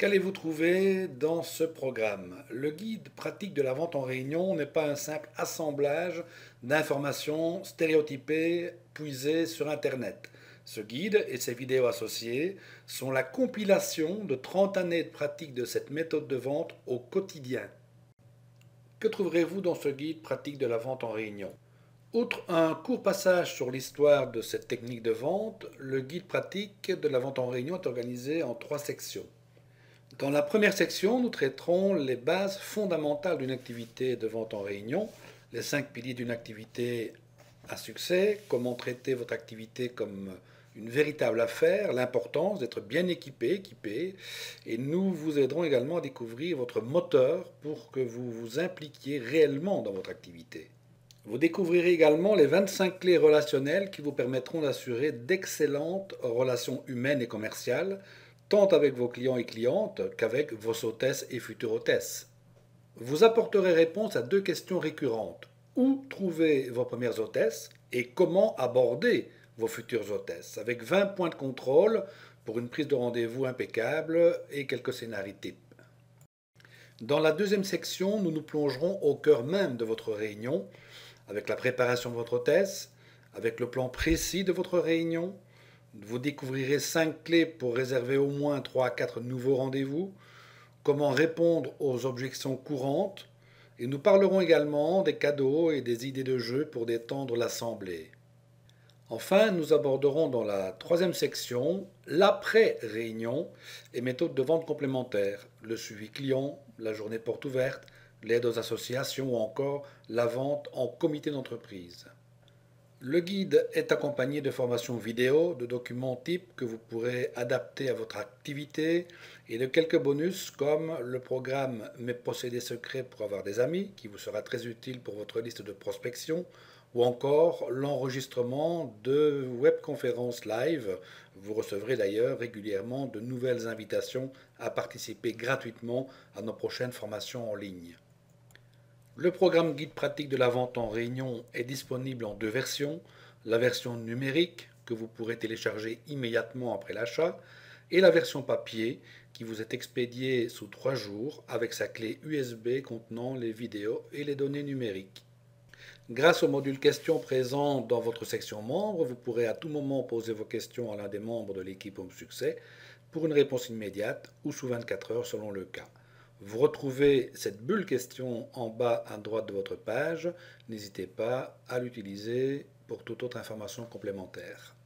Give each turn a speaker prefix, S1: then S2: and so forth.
S1: Qu'allez-vous trouver dans ce programme? Le guide pratique de la vente en réunion n'est pas un simple assemblage d'informations stéréotypées puisées sur Internet. Ce guide et ses vidéos associées sont la compilation de 30 années de pratique de cette méthode de vente au quotidien. Que trouverez-vous dans ce guide pratique de la vente en réunion? Outre un court passage sur l'histoire de cette technique de vente, le guide pratique de la vente en réunion est organisé en 3 sections. Dans la première section, nous traiterons les bases fondamentales d'une activité de vente en réunion, les 5 piliers d'une activité à succès, comment traiter votre activité comme une véritable affaire, l'importance d'être bien équipé, et nous vous aiderons également à découvrir votre moteur pour que vous vous impliquiez réellement dans votre activité. Vous découvrirez également les 25 clés relationnelles qui vous permettront d'assurer d'excellentes relations humaines et commerciales, tant avec vos clients et clientes qu'avec vos hôtesses et futures hôtesses. Vous apporterez réponse à 2 questions récurrentes. Où trouver vos premières hôtesses et comment aborder vos futures hôtesses, avec 20 points de contrôle pour une prise de rendez-vous impeccable et quelques scénarios types. Dans la deuxième section, nous nous plongerons au cœur même de votre réunion, avec la préparation de votre hôtesse, avec le plan précis de votre réunion. Vous découvrirez 5 clés pour réserver au moins 3 à 4 nouveaux rendez-vous, comment répondre aux objections courantes, et nous parlerons également des cadeaux et des idées de jeu pour détendre l'assemblée. Enfin, nous aborderons dans la troisième section l'après-réunion et méthodes de vente complémentaires, le suivi client, la journée porte ouverte, l'aide aux associations ou encore la vente en comité d'entreprise. Le guide est accompagné de formations vidéo, de documents types que vous pourrez adapter à votre activité et de quelques bonus comme le programme Mes procédés secrets pour avoir des amis qui vous sera très utile pour votre liste de prospection ou encore l'enregistrement de webconférences live. Vous recevrez d'ailleurs régulièrement de nouvelles invitations à participer gratuitement à nos prochaines formations en ligne. Le programme guide pratique de la vente en réunion est disponible en 2 versions, la version numérique que vous pourrez télécharger immédiatement après l'achat et la version papier qui vous est expédiée sous 3 jours avec sa clé USB contenant les vidéos et les données numériques. Grâce au module questions présent dans votre section membres, vous pourrez à tout moment poser vos questions à l'un des membres de l'équipe Home Succès pour une réponse immédiate ou sous 24 heures selon le cas. Vous retrouvez cette bulle question en bas à droite de votre page. N'hésitez pas à l'utiliser pour toute autre information complémentaire.